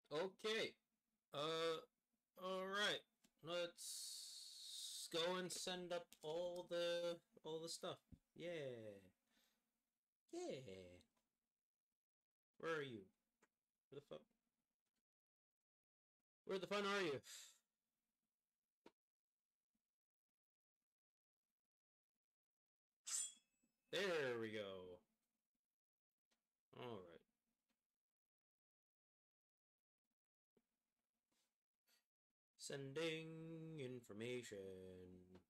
Okay. Uh. All right. Let's go and send up all the stuff. Yeah. Yeah. Where are you? Where the fuck? Where the fun are you? There we go. All right. Sending information.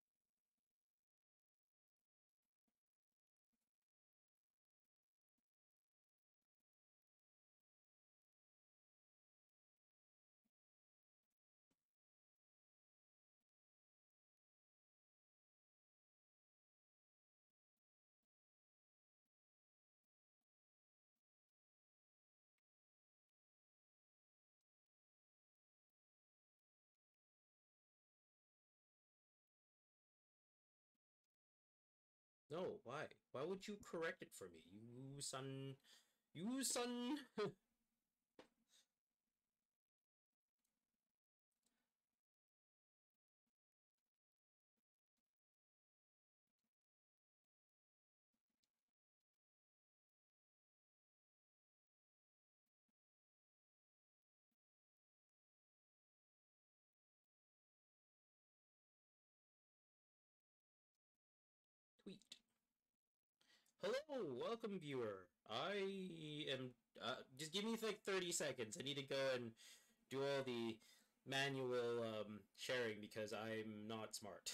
No, why? Why would you correct it for me? You son. You son. Tweet. Hello, welcome viewer. I am just give me like 30 seconds. I need to go and do all the manual sharing because I'm not smart.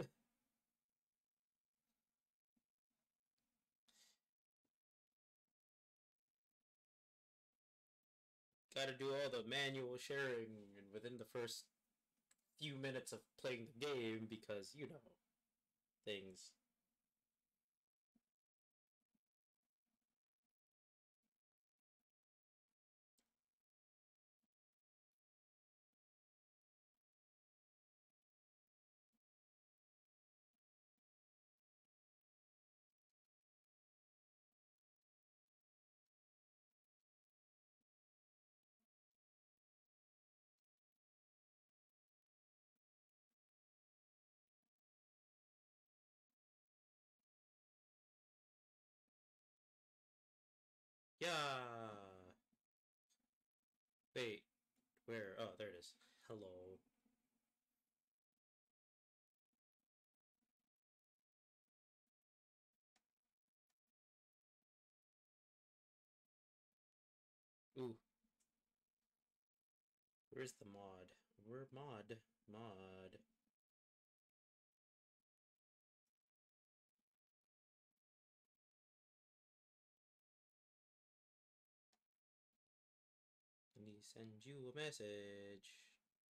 Got to do all the manual sharing and within the first few minutes of playing the game because you know things. Yeah. Wait, where? Oh, there it is. Hello. Ooh, where's the mod? Where mod? Mod. Let me send you a message.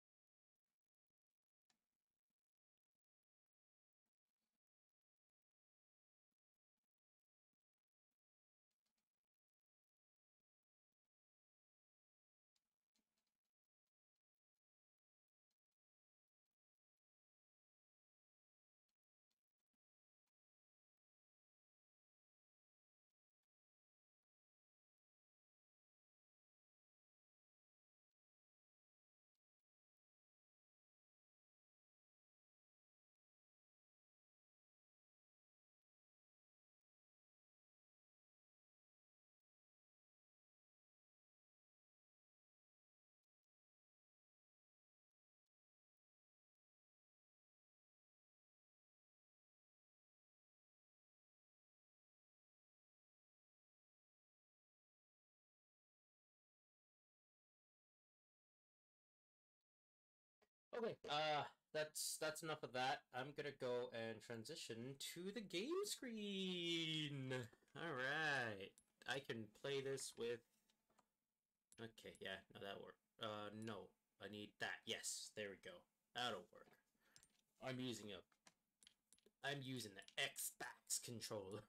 Okay, that's enough of that. I'm gonna go and transition to the game screen. All right, I can play this with. Okay, yeah, no, that worked. No, I need that. Yes, there we go. That'll work. I'm using a. I'm using the Xbox controller.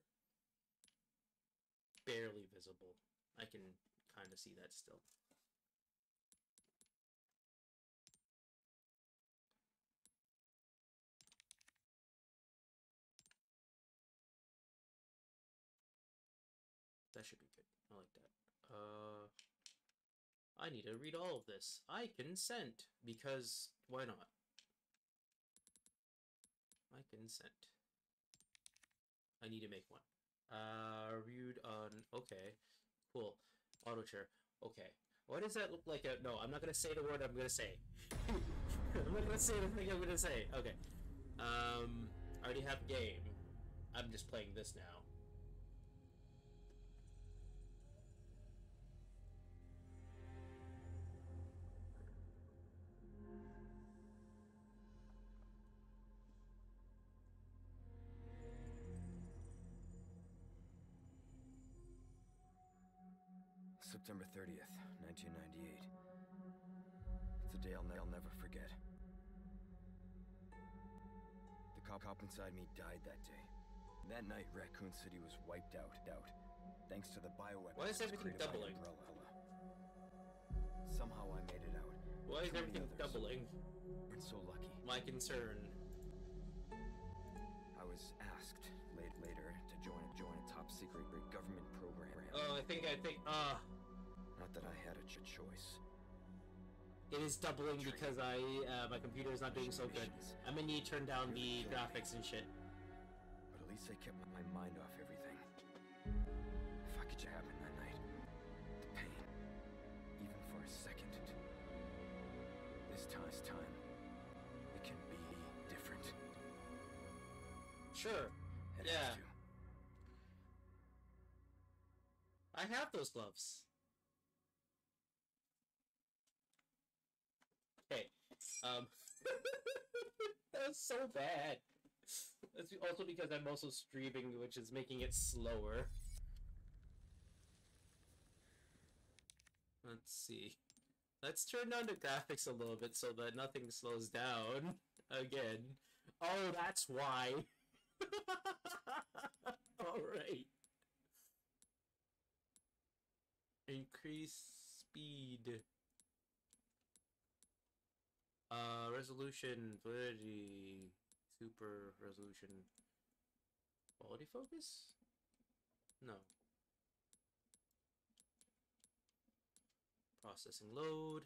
Barely visible. I can kind of see that still. That should be good. I like that. Uh, I need to read all of this. I consent, because why not? I consent. I need to make one. Reviewed on... Okay. Cool. Auto chair. Okay. What does that look like? No, I'm not gonna say the word I'm gonna say. I'm not gonna say the thing I'm gonna say. Okay. I already have a game. I'm just playing this now. September 30th, 1998. It's a day I'll never forget. The cop inside me died that day. That night, Raccoon City was wiped out. Thanks to the bioweapons. Why is everything doubling? Somehow I made it out. Why is everything doubling? Weren't so lucky. My concern. I was asked later to join a top secret government program. Oh, I think, Not that I had a choice. it is doubling because my computer is not doing so good. I'm gonna need to turn down the graphics and shit. But at least I kept my mind off everything. If I could just happen that night. The pain. Even for a second. This time, it can be different. Sure. It Yeah. has to. I have those gloves. Okay. That was so bad. That's also because I'm also streaming, which is making it slower. Let's see. Let's turn down the graphics a little bit so that nothing slows down again. Oh, that's why. Alright. Increase speed. Resolution, validity, super resolution. Quality focus? No. Processing load.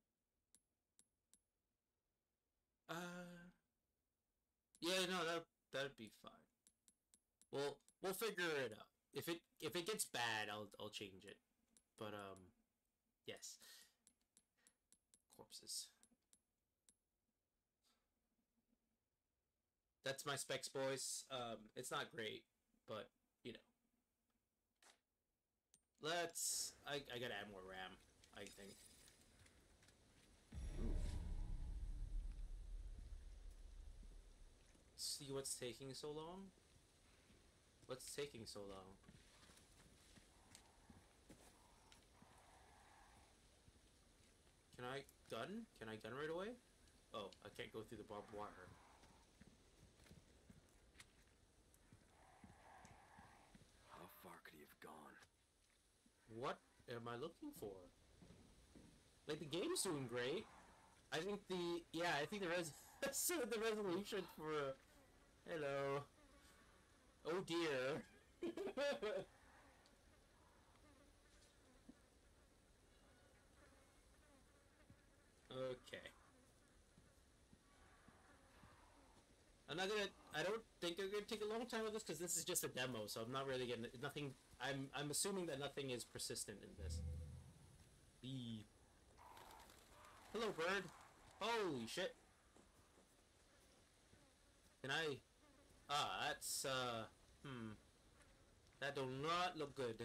Yeah, no, that'd be fine. We'll figure it out. If it gets bad, I'll change it. But yes. Corpses. That's my specs, boys. It's not great, but you know. I gotta add more RAM, I think. See what's taking so long? What's taking so long? Can I gun? Can I gun right away? Oh, I can't go through the barbed wire. How far could he have gone? What am I looking for? Like, the game's doing great. I think the the resolution for hello. Oh dear. Okay. I don't think I'm gonna take a long time with this because this is just a demo, so I'm not really getting nothing. I'm assuming that nothing is persistent in this. B. Hello, bird. Holy shit. Can I? That's that do not look good.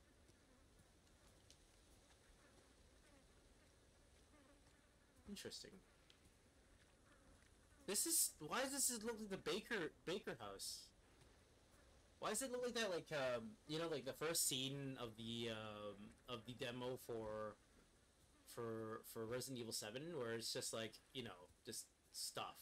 Interesting. Why does this look like the Baker house? Why does it look like that? Like you know, like the first scene of the demo for Resident Evil 7, where it's just like, you know, just stuff.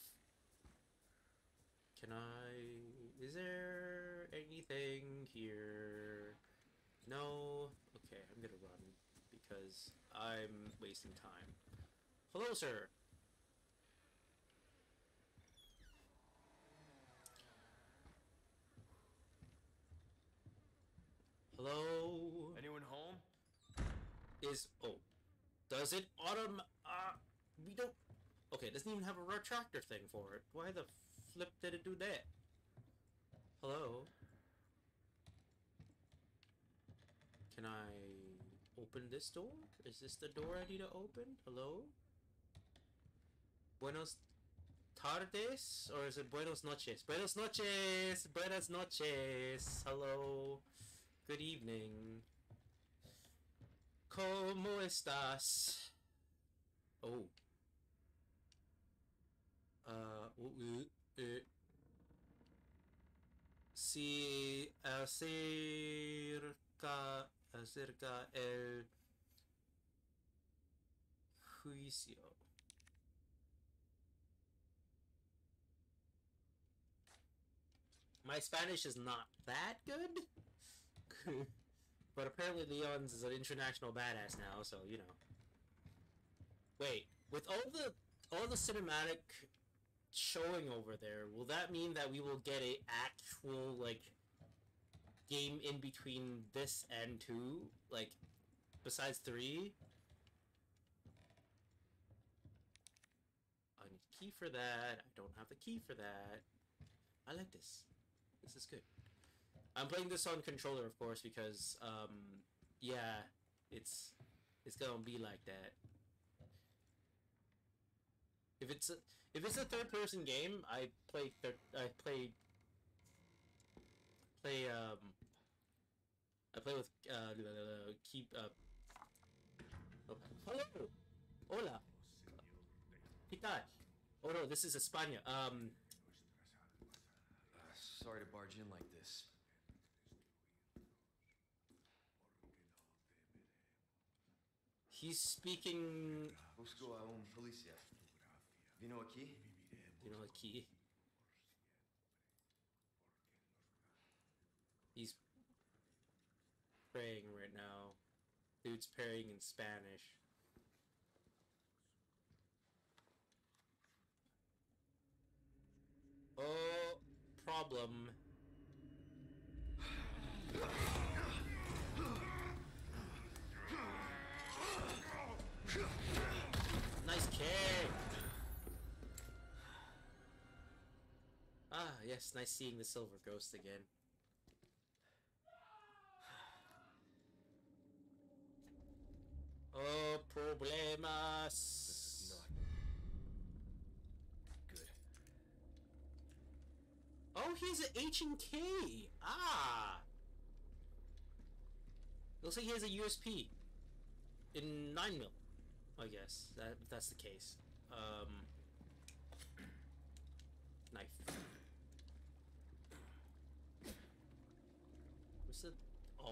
Is there anything here? No? Okay, I'm gonna run because I'm wasting time. Hello, sir. Hello? Anyone home? Oh. Does it we don't... Okay, it doesn't even have a retractor thing for it. Why the flip did it do that? Hello? Can I open this door? Is this the door I need to open? Hello? Buenos tardes? Or is it buenos noches? Buenos noches! Buenas noches! Hello? Good evening. ¿Cómo estás? Oh. Si acerca el juicio. My Spanish is not that good, but apparently Leon's is an international badass now, so you know. Wait, with all the cinematic showing over there, will that mean that we will get a actual like game in between this and 2, like besides 3? I need a key for that. I don't have the key for that. I like this. This is good. I'm playing this on controller, of course, because yeah, it's gonna be like that. If it's a third-person game, I play with keep oh, hello, hola, ¿qué tal? Oh no, this is España. Sorry to barge in like this. He's speaking. Busco a un policía. Vino aquí? You know, a key. He's praying right now. Dude's praying in Spanish. Oh, problem. Nice kick! Ah, yes, nice seeing the silver ghost again. Oh, problemas! This is not good. Oh, he's an H and K! Ah! Looks like he has a USP. In 9mm, I guess. That's the case. Knife. What's the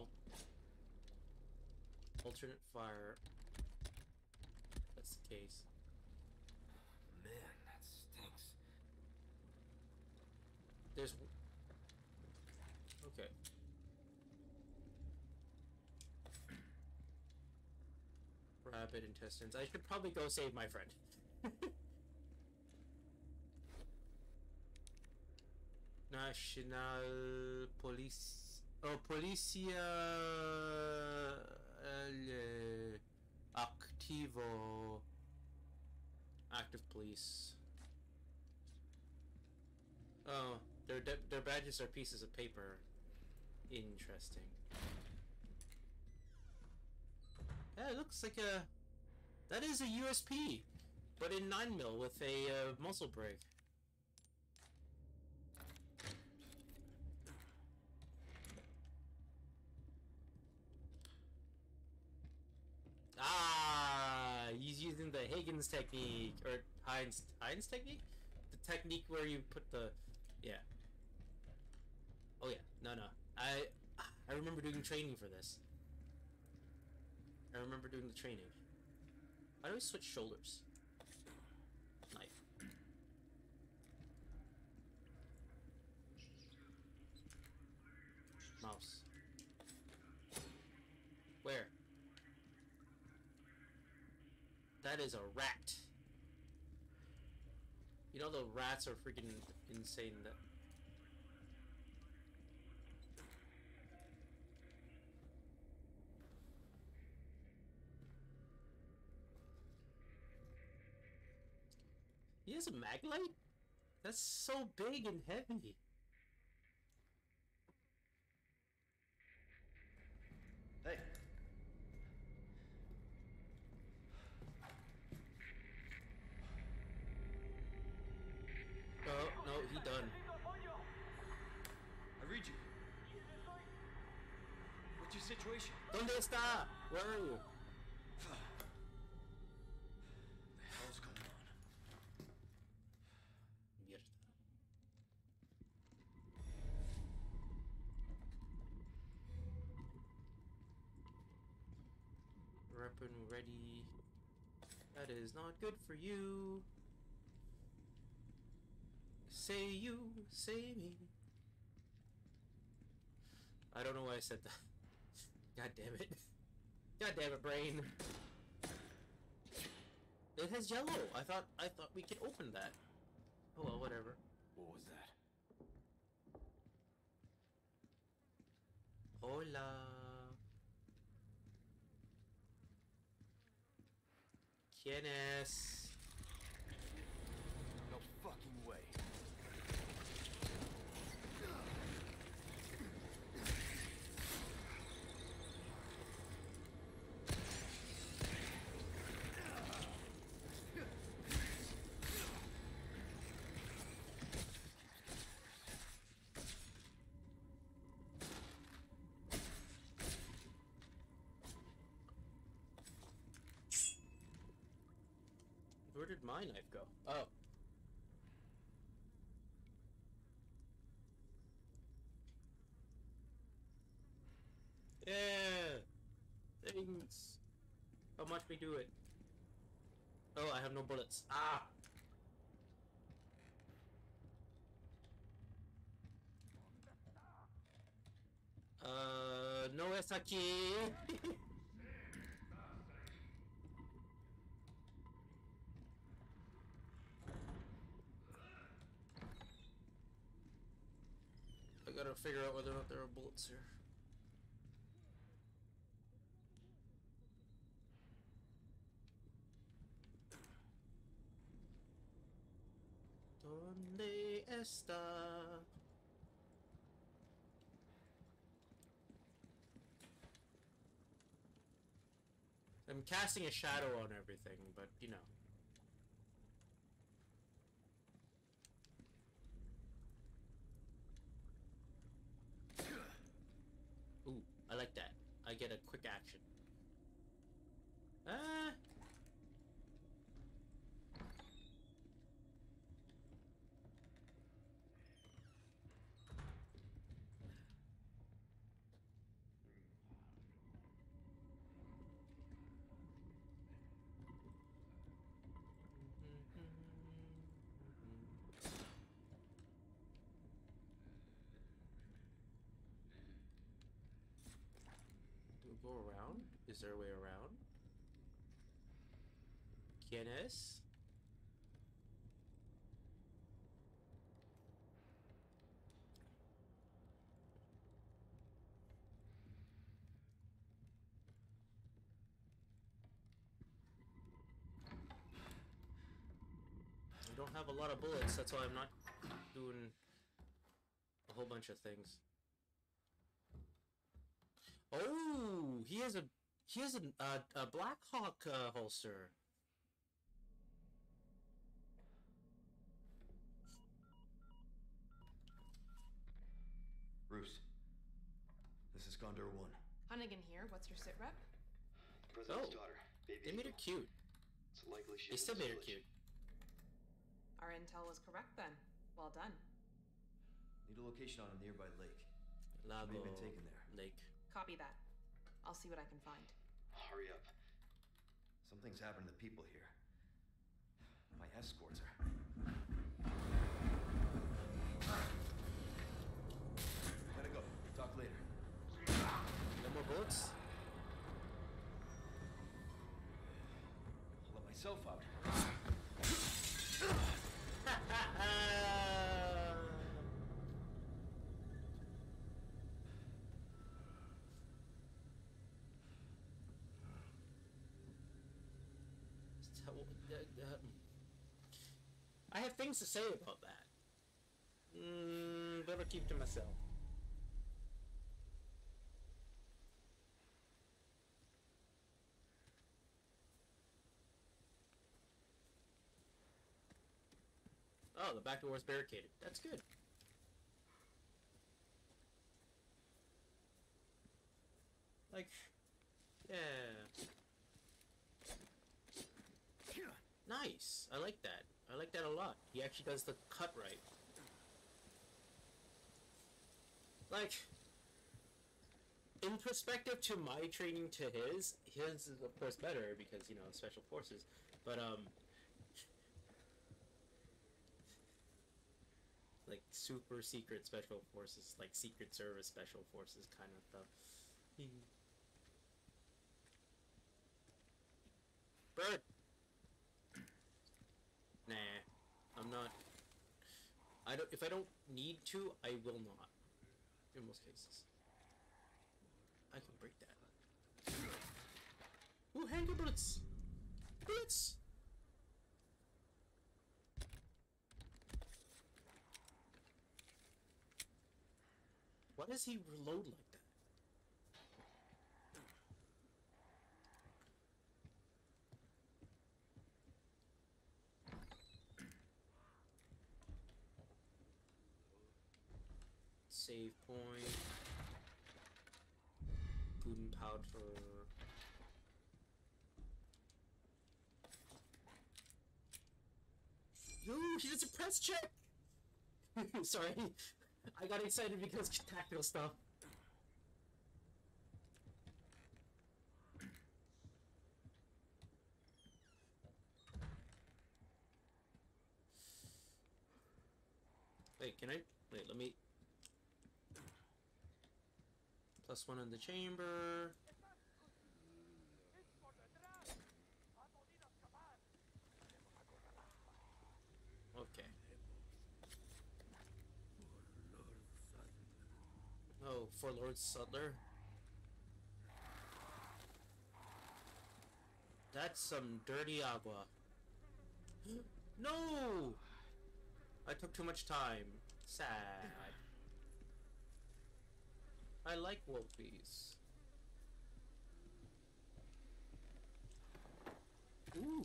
alternate fire? That's the case. Man, that stinks. There's... Okay. Rabbit intestines. I should probably go save my friend. National Police... Oh, Policia... Activo... Active police. Oh, their badges are pieces of paper. Interesting. Yeah, it looks like a... That is a USP, but in 9mm with a muzzle brake. Ah, he's using the Higgins technique, or Heinz technique? The technique where you put the... Yeah. Oh yeah, no. I remember doing training for this. I remember doing the training. How do we switch shoulders? Knife. Mouse. Where? That is a rat. You know the rats are freaking insane. That. He has a maglite? That's so big and heavy. Hey. Oh, no, he done. I read you. What's your situation? ¿Dónde está? Where are you? What the hell's going on? Mierda. Weapon ready. That is not good for you. Say you, say me. I don't know why I said that. God damn it. God damn it, brain. It has yellow. I thought we could open that. Oh well, whatever. What was that? Hola. ¿Quién es? No fucking way. Where did my knife go? Oh. Yeah! Things! How much we do it? Oh, I have no bullets. Ah! No es aquí! I gotta figure out whether or not there are bullets here. ¿Dónde está? I'm casting a shadow on everything, but you know. Ooh, I like that. I get a quick action. Ah! Do we go around? Is there a way around? ¿Quién es? I don't have a lot of bullets, that's why I'm not doing a whole bunch of things. Oh, he has a Black Hawk holster. Bruce. This is Gondor 1. Hunnigan here. What's your sit rep? President's daughter, baby. They made her cute. It's likely she They was still in made her the village. cute. Our intel was correct then. Well done. Need a location on a nearby lake. Lago May have been taken there. Lake. Copy that. I'll see what I can find. Hurry up. Something's happened to the people here. My escorts are... Gotta go. Talk later. No more bullets? I'll let myself out. I have things to say about that. Better keep to myself. Oh, the back door is barricaded. That's good. Like, yeah. Nice. I like that. I like that a lot. He actually does the cut right. Like, in perspective to my training to his is of course better because, you know, special forces. But, like, super secret special forces, like Secret Service special forces kind of stuff. Bird! Nah, I'm not. If I don't need to, I will not. In most cases. I can break that. Ooh, hand bullets! Bullets! Why does he reload like that? Save point. Food and powder. Ooh, he did a press check! Sorry. I got excited because tactical stuff. Wait, can I? Wait, let me... +1 in the chamber. Okay. Oh, for Lord Sutler. That's some dirty agua. No! I took too much time. Sad. I like Wolfies. Ooh.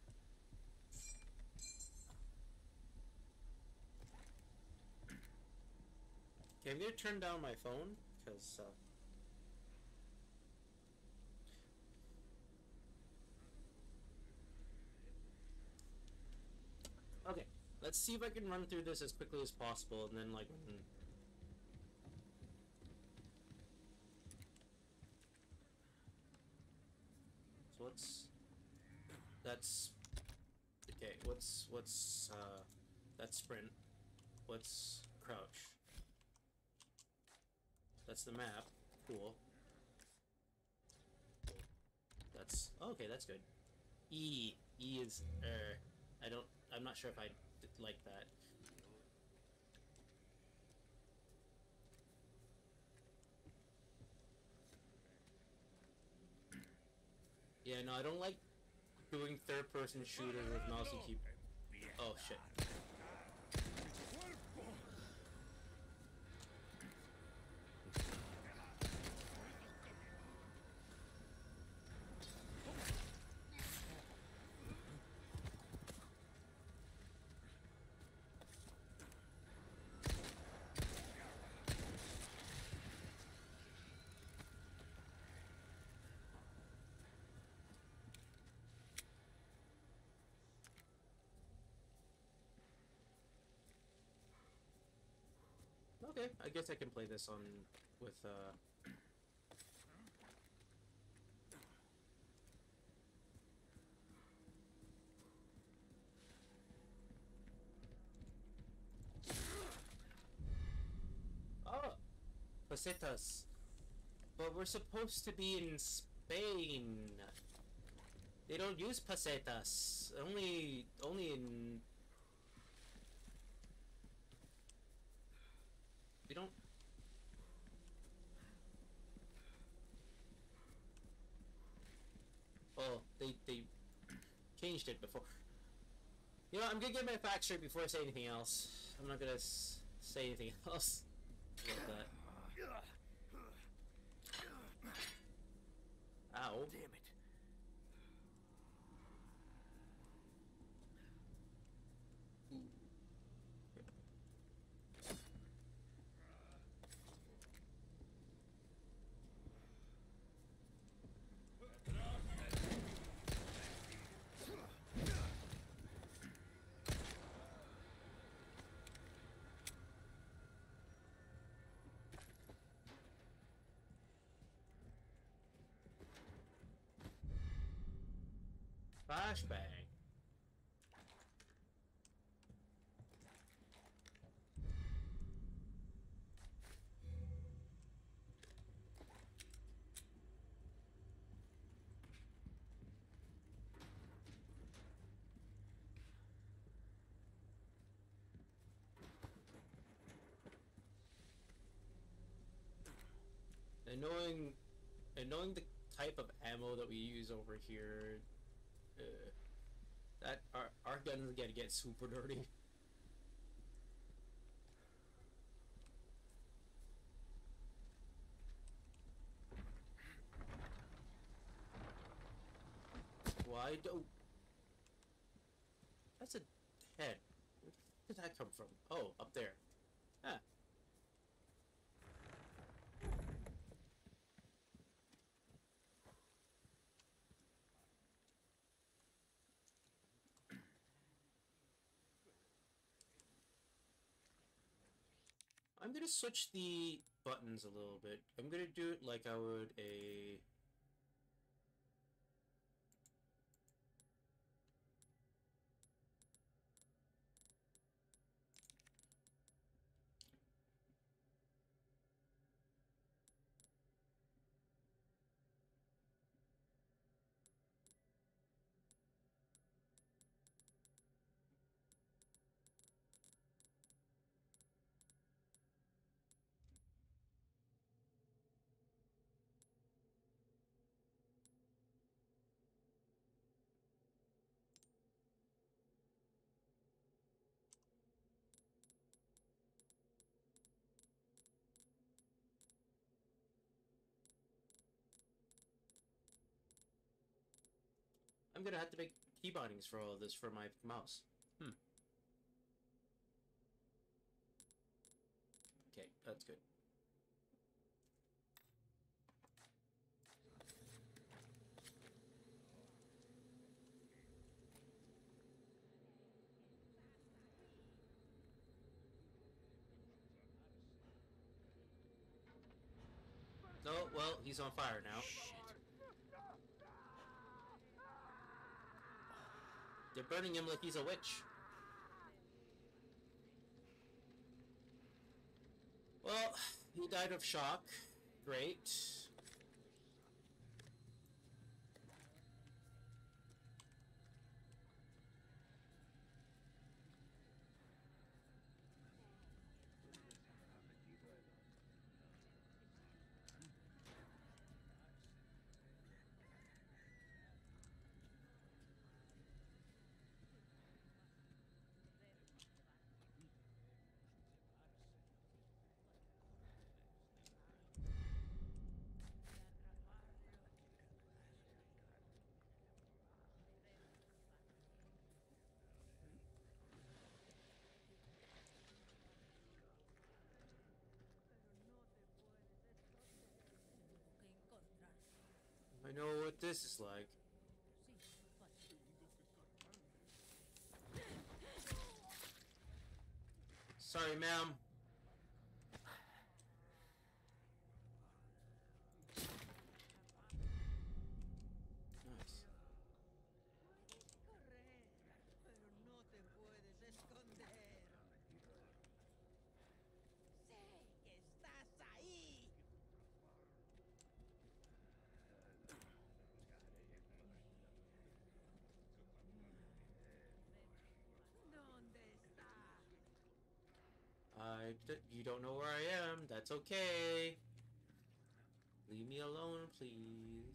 Okay, I'm gonna turn down my phone, because, okay, let's see if I can run through this as quickly as possible, and then, like, So that's... Okay, that's sprint. What's crouch? That's the map. Cool. That's... Okay, that's good. E is, I'm not sure if I like that. Yeah, no, I don't like doing third-person shooters with mouse and keyboard. Oh, shit. Okay, I guess I can play this on with Oh, pesetas. But we're supposed to be in Spain. They don't use pesetas. Only in... We don't... Oh, they changed it before. You know, I'm gonna get my facts straight before I say anything else. I'm not gonna say anything else about that. Ow. Damn it. Flashbang. And knowing the type of ammo that we use over here, that our guns are gonna get super dirty. Why don't? That's a head. Where did that come from? Oh, up there. Ah. I'm gonna switch the buttons a little bit. I'm gonna do it like I would a... I'm gonna have to make key bindings for all of this for my mouse. Okay, that's good. Oh, well, he's on fire now. They're burning him like he's a witch. Well, he died of shock. Great. I know what this is like. Sorry, ma'am. Nice. You don't know where I am. That's okay. Leave me alone, please.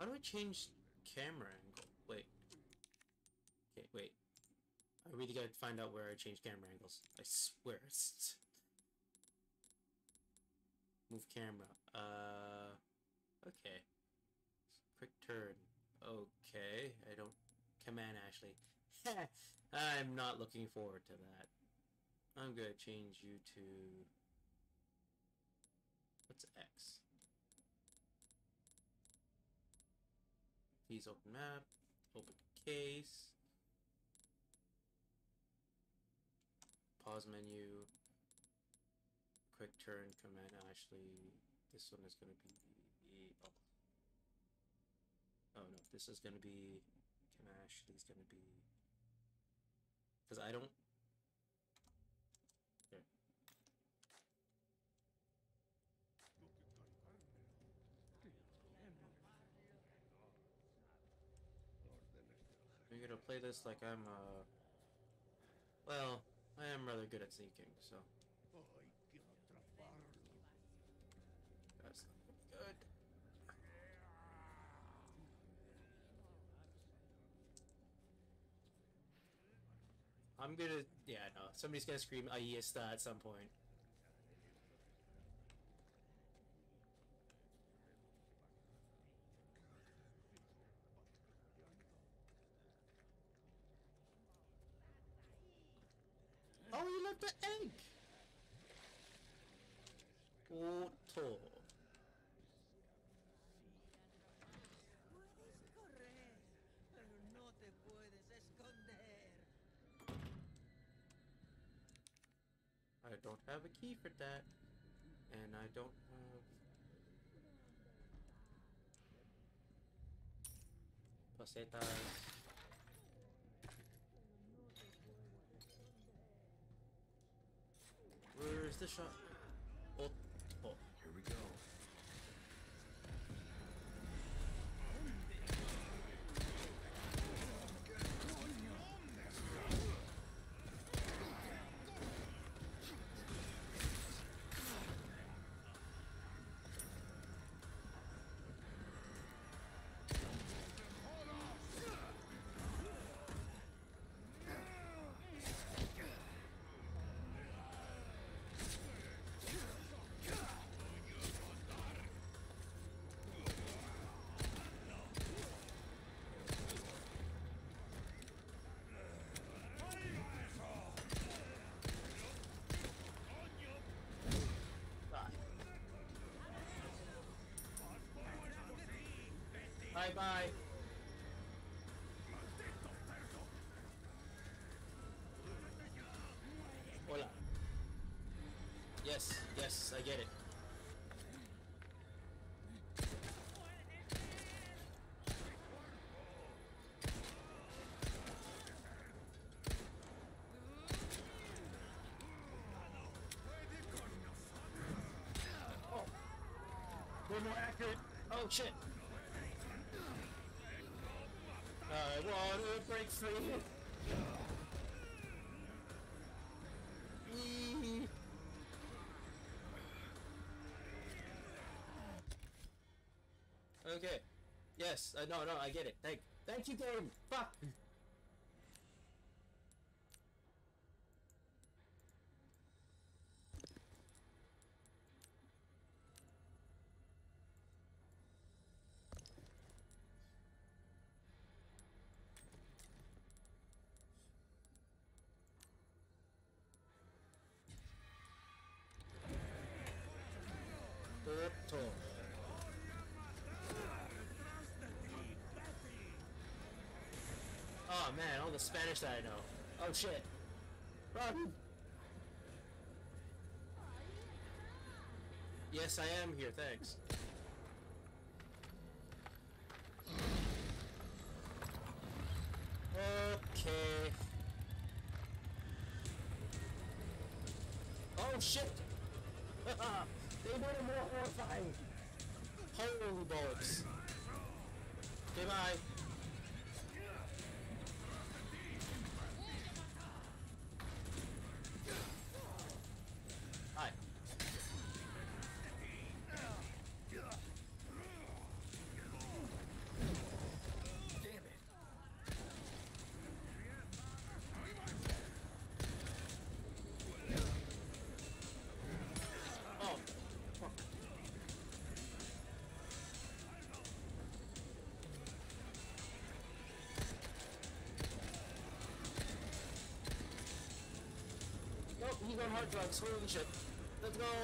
How do I change camera angle? Wait. Okay, wait. I really gotta find out where I change camera angles. I swear. Move camera. Okay. Quick turn. Okay. I don't... Command Ashley. I'm not looking forward to that. I'm gonna change you to... What's X? Please open map. Open case. Pause menu. Quick turn, Command Ashley. This one is gonna be... Oh no, this is gonna be... Command Ashley's gonna be... Because I don't... There. I'm gonna play this like I'm, well, I am rather good at sneaking, so... That's not good. I'm gonna... Yeah, no. Somebody's gonna scream Ayesta at some point. Oh, you left the egg! Otto. Puedes correr, pero no te puedes esconder. I don't have a key for that. And I don't have... Pasetas. Where's the shot? Oh, oh. Here we go. Bye-bye. Hola. Yes, yes, I get it. Oh. We're more accurate. Oh shit. I want to break free. Okay. Yes. No, I get it. Thank you, game. Fuck. Otto. Oh man, all the Spanish that I know. Oh shit. Run! Yes, I am here, thanks. Okay. Oh shit! They made it more horrifying! Holy bullets. Goodbye. Hi. He's on hard drugs. Holy shit. Let's go.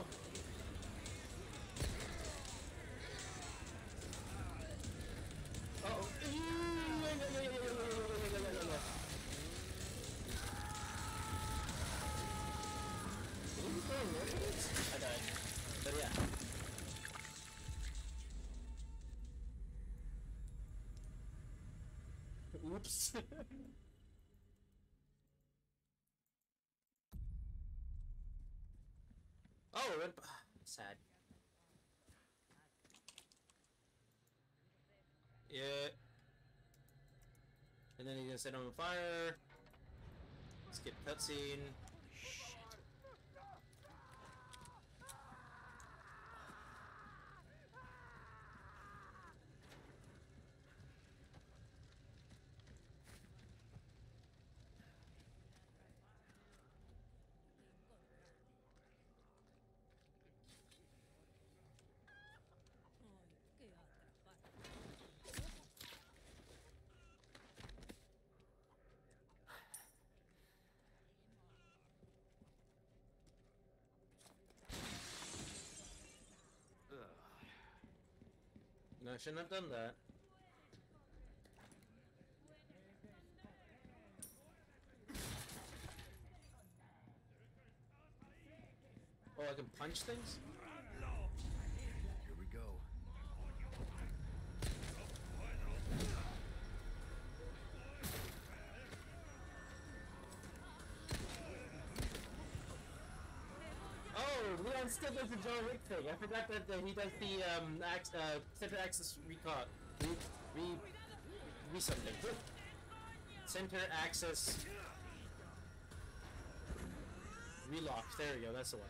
Uh-oh. I died. But yeah. Oops. Oh, sad. Yeah. And then he's gonna set him on fire. Skip cutscene. No, I shouldn't have done that. Oh, I can punch things? Here we go. Oh, Leon still does the John Wick thing. I forgot that he does the center axis recon. Re something. Center axis relock. There we go. That's the one.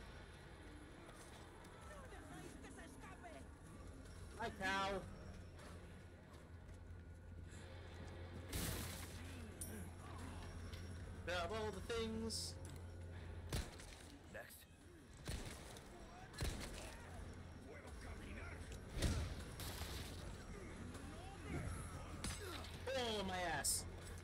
Hi, cow. Grab all the things. Next. Oh, my ass.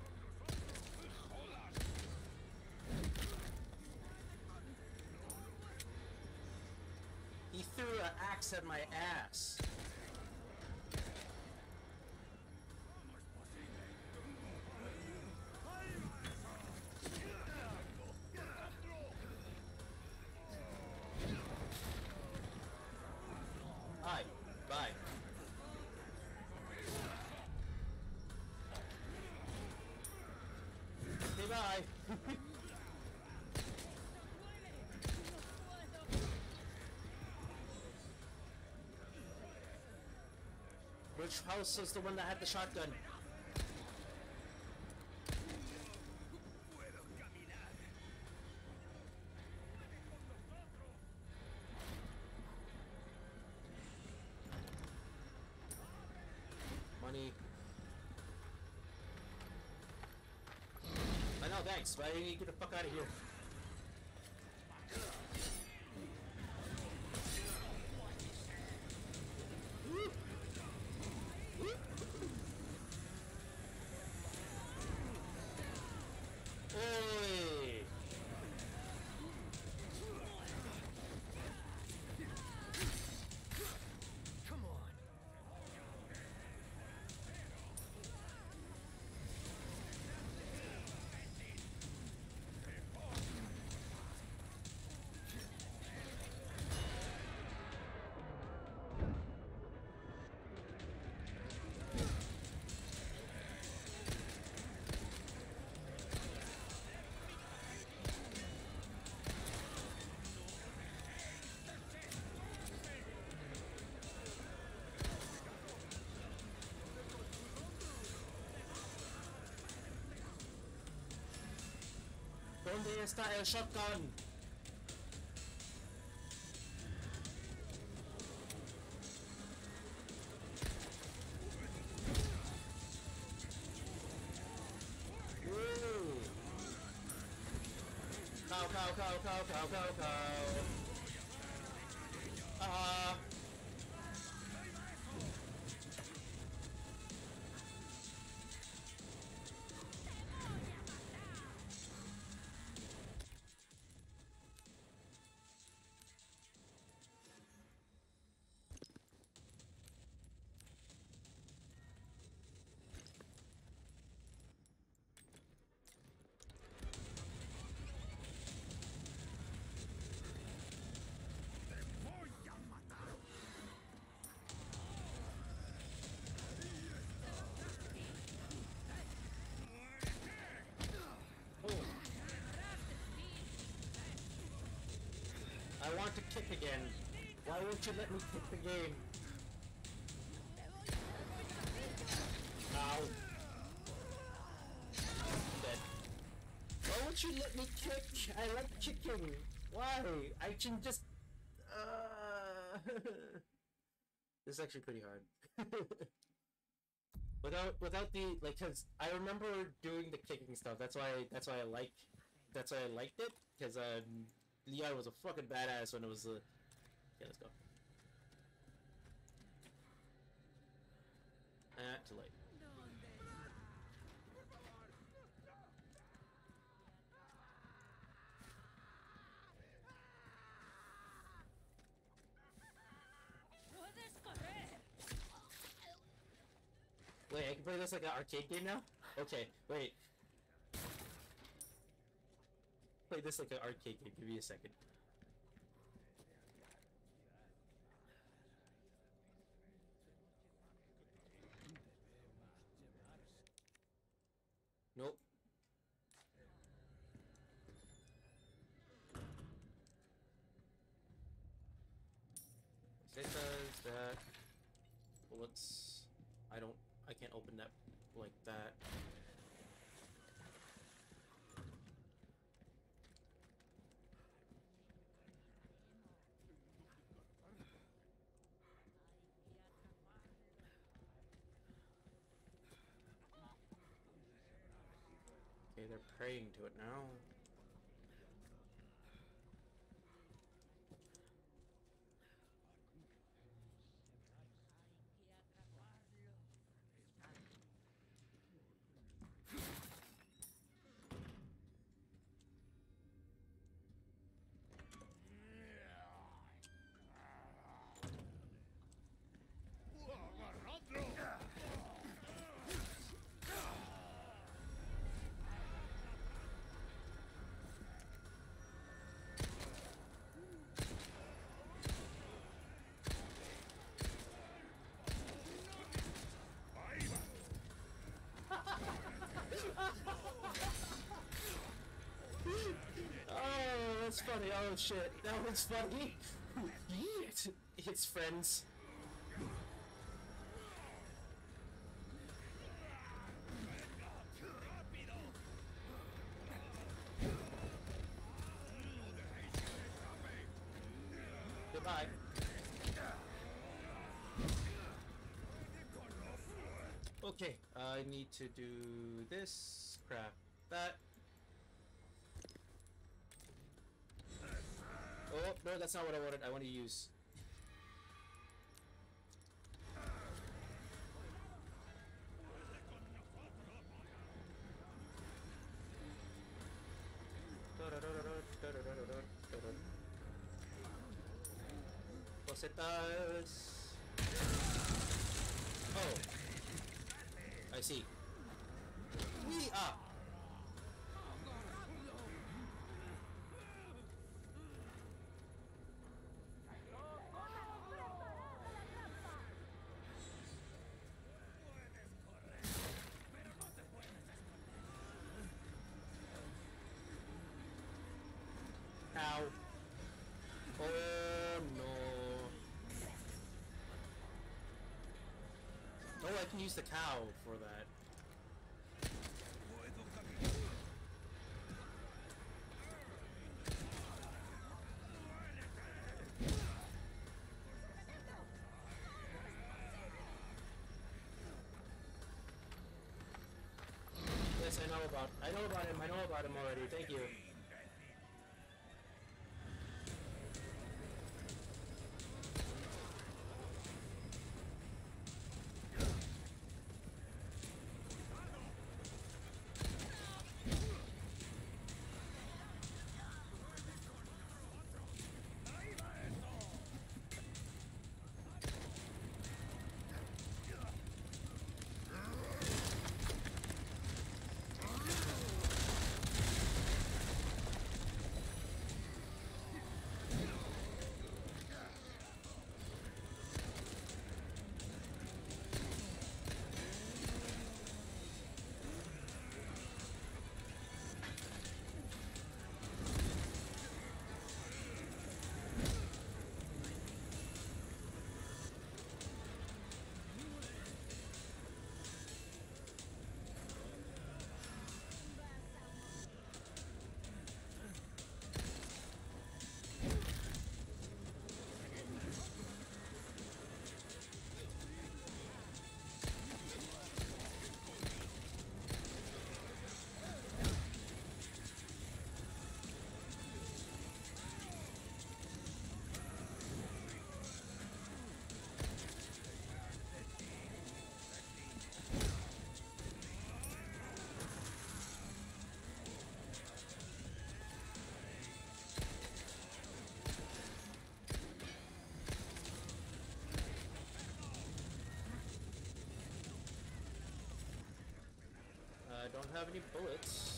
He threw an axe at my ass. Hi. Bye. Okay, bye. Which house is the one that had the shotgun? Money. I know, thanks, but I need to get the fuck out of here. Oi! Come on. ¿Dónde está el shotgun? Ooh. Cow, cow, cow, cow, cow, cow, cow. I want to kick again. Why won't you let me kick the game? Ow. Dead. Why won't you let me kick? I like kicking. Why? I can just... This is actually pretty hard. without the, like, cause I remember doing the kicking stuff. That's why I liked it. Cause Leon was a fucking badass when it was yeah, let's go. Too late. Wait, I can play this like an arcade game now? Okay, wait. Play this like an arcade game, give me a second. Nope. It does that. Bullets. I can't open that like that. Okay, they're praying to it now. Oh, that's funny. Oh shit, that was funny. It's friends. Goodbye. Okay, I need to do this, craft that. Oh, no, that's not what I wanted. I want to use. Cosetas. Oh. I see. We are. Ow. Oh no. Oh, I can use the cow for that. Yes, I know about him already. Thank you. have any bullets.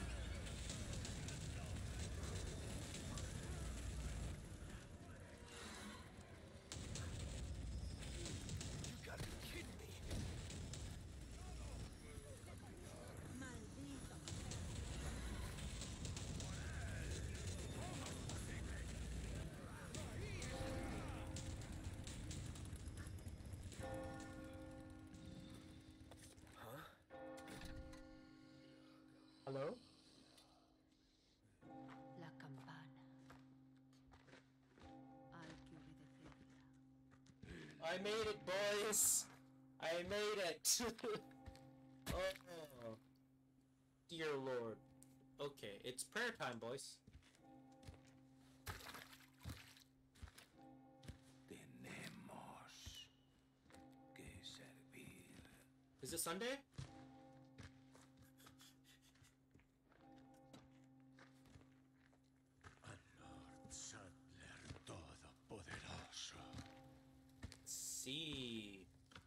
You gotta be kidding me. Maldito. Huh? Hello? La campana. Hay que obedecerla. I made it, boys! I made it! Oh, dear lord. Okay, it's prayer time, boys. Tenemos que servir. Is it Sunday? A Lord Sadler Todopoderoso. See.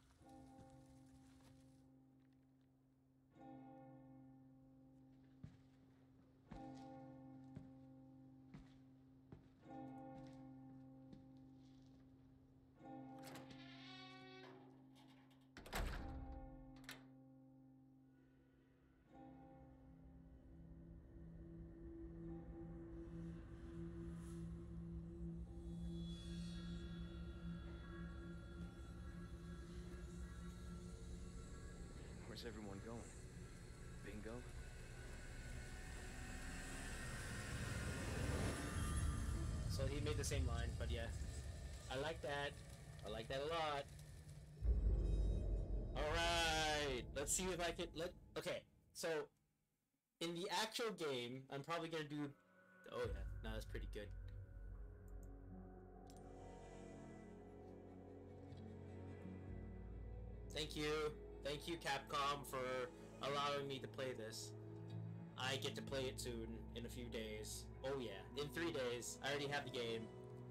Where's everyone going? Bingo? So he made the same line, but yeah. I like that. I like that a lot. Alright! Let's see if I can... Okay, so... In the actual game, I'm probably gonna do... Oh yeah, no, that's pretty good. Thank you. Thank you, Capcom, for allowing me to play this. I get to play it soon, in a few days. Oh yeah, in 3 days. I already have the game.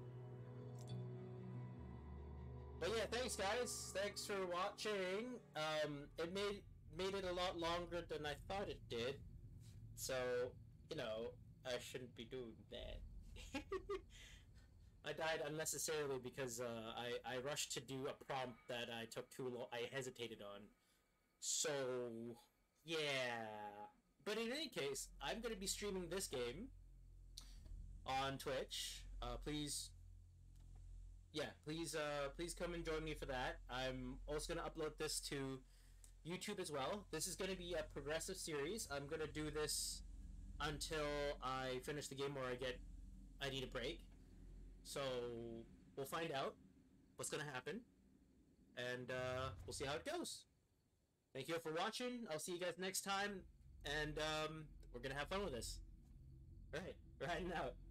But yeah, thanks guys. Thanks for watching. It made it a lot longer than I thought it did. So, you know, I shouldn't be doing that. I died unnecessarily because I rushed to do a prompt that I took too long. I hesitated on. So, yeah. But in any case, I'm going to be streaming this game on Twitch. Please come and join me for that. I'm also going to upload this to YouTube as well. This is going to be a progressive series. I'm going to do this until I finish the game or I need a break. So, we'll find out what's going to happen. And we'll see how it goes. Thank you all for watching. I'll see you guys next time. And we're going to have fun with this. Right. Riding out.